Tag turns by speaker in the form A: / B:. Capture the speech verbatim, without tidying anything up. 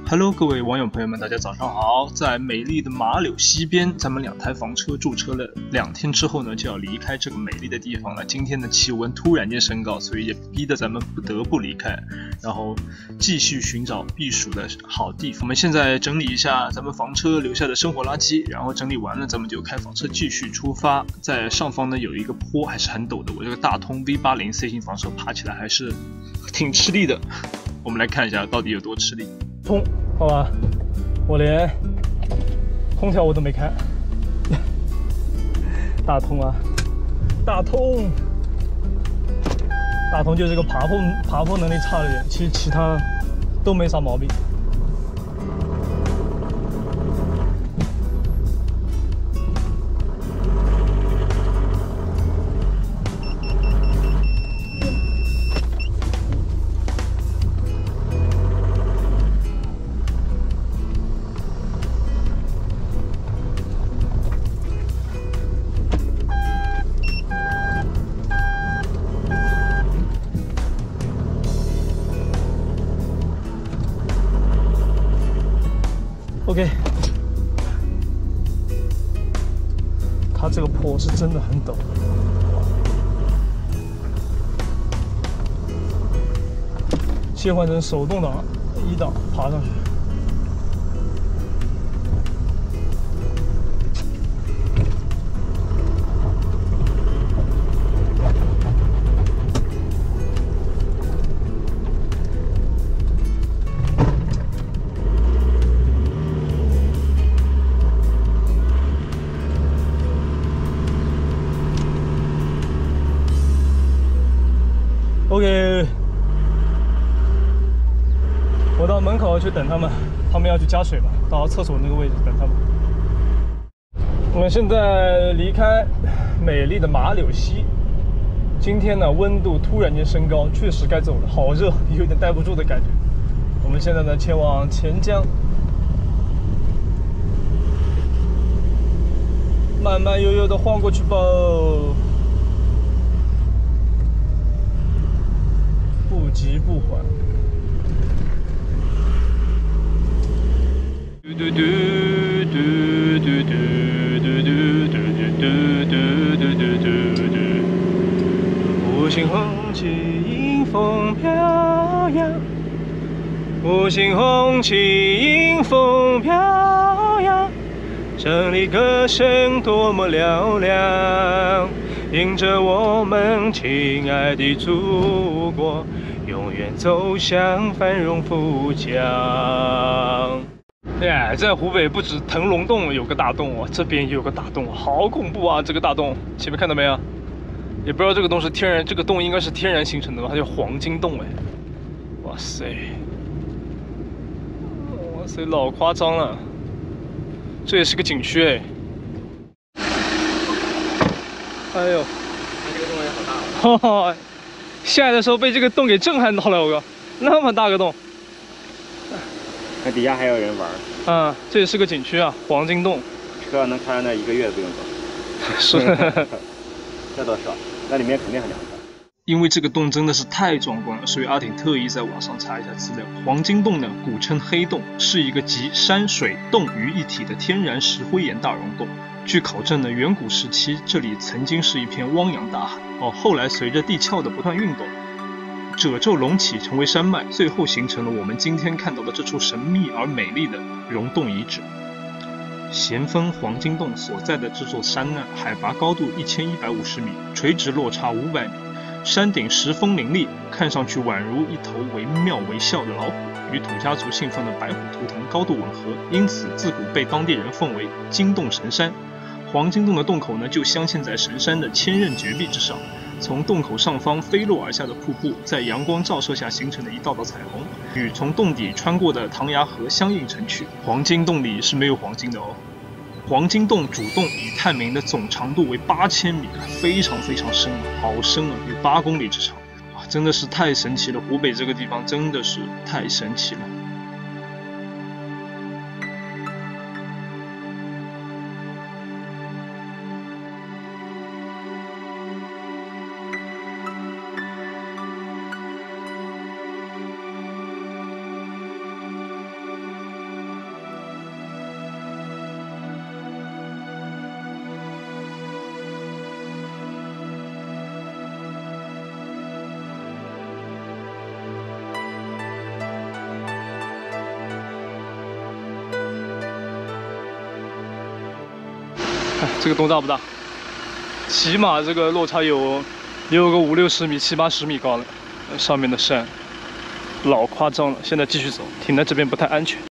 A: Hello， 各位网友朋友们，大家早上好！在美丽的马柳溪边，咱们两台房车驻车了两天之后呢，就要离开这个美丽的地方了。今天的气温突然间升高，所以也逼得咱们不得不离开，然后继续寻找避暑的好地方。我们现在整理一下咱们房车留下的生活垃圾，然后整理完了，咱们就开房车继续出发。在上方呢有一个坡，还是很陡的。我这个大通 V 八零 C 型房车爬起来还是挺吃力的。我们来看一下到底有多吃力。
B: 通，好吧，我连空调我都没开。大通啊，大通，大通就是个爬坡爬坡能力差的人，其实其他都没啥毛病。OK， 它这个坡是真的很陡，切换成手动挡一档爬上去。OK， 我到门口去等他们，他们要去加水嘛，到厕所那个位置等他们。我们现在离开美丽的马柳溪，今天呢温度突然间升高，确实该走了，好热，有点待不住的感觉。我们现在呢前往钱江，慢慢悠悠的晃过去吧。不急不缓。嘟嘟嘟嘟嘟嘟嘟嘟嘟嘟嘟嘟嘟嘟。五星红旗迎风飘扬，五星红旗迎风飘扬，胜利歌声多么嘹亮，迎着我们亲爱的祖国，永远走向繁荣富强。哎，在湖北不止腾龙洞有个大洞哦，这边也有个大洞，好恐怖啊！这个大洞，前面看到没有？也不知道这个洞是天然，这个洞应该是天然形成的吧？它叫黄金洞哎！哇塞，哇塞，老夸张了！这也是个景区哎。哎呦，
C: 这个洞也好大哦！
B: 哈哈，下来的时候被这个洞给震撼到了，我靠，那么大个洞！
C: 那底下还有人玩。
B: 啊，这也是个景区啊，黄金洞。
C: 车能开到那一个月不用走。
B: 是，
C: 这倒是，那里面肯定很凉快。
A: 因为这个洞真的是太壮观了，所以阿挺特意在网上查一下资料。黄金洞呢，古称黑洞，是一个集山水洞于一体的天然石灰岩大溶洞。据考证呢，远古时期这里曾经是一片汪洋大海哦，后来随着地壳的不断运动，褶皱隆起成为山脉，最后形成了我们今天看到的这处神秘而美丽的溶洞遗址。咸丰黄金洞所在的这座山呢，海拔高度一千一百五十米，垂直落差五百米，山顶石峰林立，看上去宛如一头惟妙惟肖的老虎，与土家族信奉的白虎图腾高度吻合，因此自古被当地人奉为金洞神山。黄金洞的洞口呢，就镶嵌在神山的千仞绝壁之上，从洞口上方飞落而下的瀑布，在阳光照射下形成的一道道彩虹，与从洞底穿过的唐崖河相映成趣。黄金洞里是没有黄金的哦。黄金洞主洞已探明的总长度为八千米，非常非常深啊，好深啊，有八公里之长，哇，真的是太神奇了！湖北这个地方真的是太神奇了。 看这个洞大不大？起码这个落差有也有个五六十米、七八十米高了。上面的山老夸张了，现在继续走，停在这边不太安全。